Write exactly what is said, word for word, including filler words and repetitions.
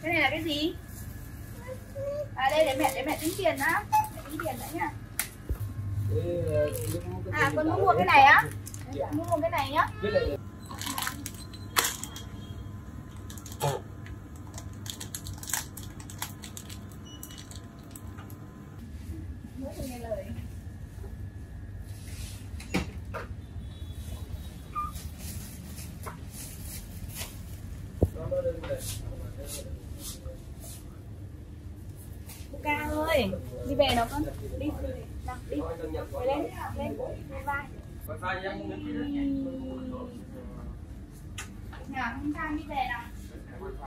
Cái này là cái gì? À đây để mẹ để mẹ tính tiền đã. Mẹ tính tiền đã nhá. À con muốn mua cái này á? Con muốn mua cái này nhá. Mới được nghe lời. Ca ơi, đi về nào con, đi, nào, đi, về lên, lên, lên vai. Nào, không sang đi về nào.